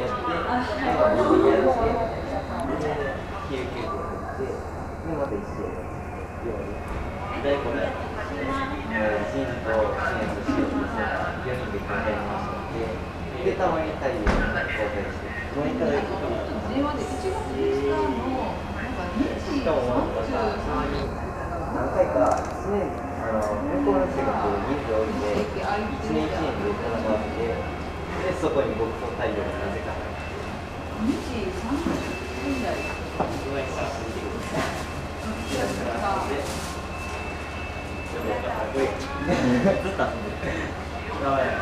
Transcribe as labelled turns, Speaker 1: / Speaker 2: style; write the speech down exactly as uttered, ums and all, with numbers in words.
Speaker 1: やって、で、まあ、にやって、で、救急車入って、で、またいち試合やって、で、これ、シンとシンとシンとよにんで交代しました。で、で、たまに太陽に交代して、もう一回だけ。
Speaker 2: 電話でいちがつみっかの、なんかにじさんじゅうさん
Speaker 1: 何回かいちねん、あの、向こうの人がこう人数多いんで、いちねんいちねんで戦わせて、で、そこに僕と太陽がなぜか
Speaker 2: にじさんじゅっぷん台。
Speaker 1: うまいさ、見てください。で、ずっと遊んでる。やばい。